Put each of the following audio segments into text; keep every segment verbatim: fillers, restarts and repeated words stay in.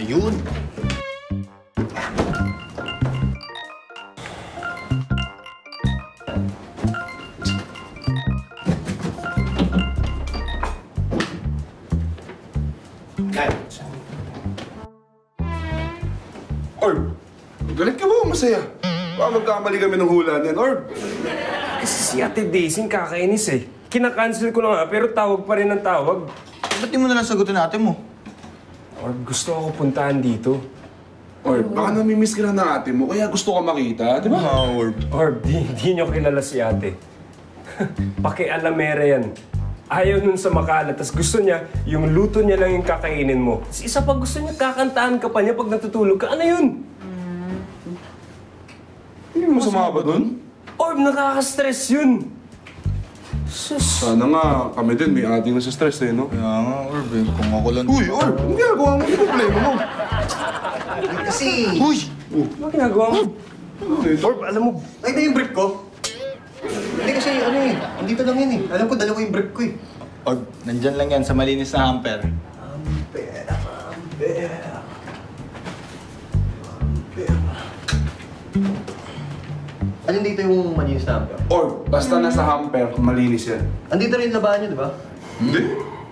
Ayun. Orb, galit ka ba o masaya? Baka magkamali kami ng hula niyan, Orb. Kasi si Ate Daisy kakainis eh. Kinakancel ko na nga, pero tawag pa rin ng tawag. Ba't di mo nalang sagutin ate mo? Orb, gusto ako puntahan dito. Orb, baka namimiss ka na ng ate mo, kaya gusto ka makita, di ba? Ah, Orb. Orb, di, di nyo kilala si Ate. Pakialamera yan. Ayaw nun sa makalat, tas gusto niya, yung luto niya lang yung kakainin mo. Tas isa pa gusto niya, kakantahan ka pa niya pag natutulog ka. Ano yun? Hindi mo masama ba dun? Orb, nakaka-stress yun. Sus. Sana nga, kami din, may ating nasa stress eh, no? Kaya nga, Orb eh. Kung ako lang... Uy, Orb! Ang ginagawa mo, yung problema mo. Kasi... Uy! Ano ginagawa mo? Orb, alam mo, Ay, na yung brief ko. Hindi kasi ano eh, andito lang yun eh. Alam ko, dalawa yung brief ko eh. Orb, nandyan lang yan sa malinis na hamper. Hamper, hamper. Hamper. Alin dito yung malinis na hamper? Orb, basta nasa hamper, malinis yan. Andito rin yung labahan nyo, di ba? Hindi?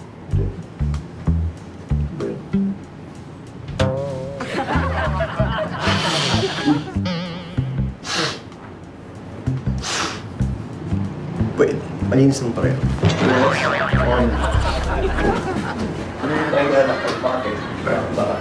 Pwede. Malinis ng pareho. On. Ay, anak ko. Bakit? Baka.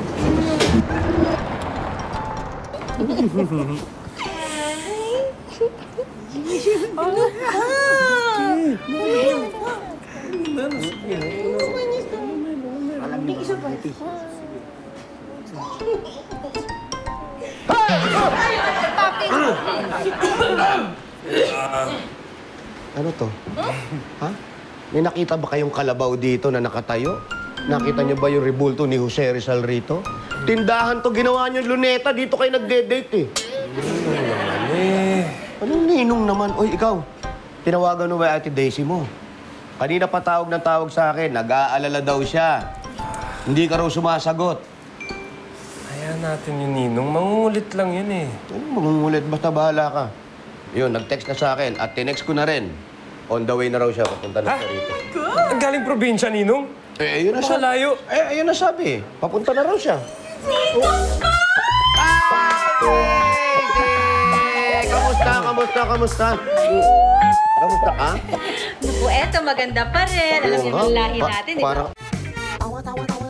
Ano to? Ha? May nakita ba kayong kalabaw dito na nakatayo? Nakita niyo ba yung rebulto ni Jose Rizal rito? Tindahan to, ginawa niyo luneta. Dito kayo nagde-date eh. eh. Anong ninong naman? Oy, ikaw. Tinawagan mo ba Ate Daisy mo? Kanina pa tawag ng tawag sa akin. Nag-aalala daw siya. Hindi ka raw sumasagot. Hayaan natin yung ninong. Mangungulit lang yun eh. Ano mangungulit? Basta bahala ka. Yun, nag-text na sa akin at tinext ko na rin. On the way na raw siya. Papunta na siya rito. Ang galing probinsya, ninong. Eh, ayun na Baka sabi. layo. Eh, ayun na sabi. Papunta na raw siya. Ninong ko! Ay! Kamusta, kamusta, kamusta? Kamusta ka? Naku, eto, maganda pa rin. Alam niyo Oo, yung ha? lahi Pa- natin, di ba? Parang... Awat, awat, awat.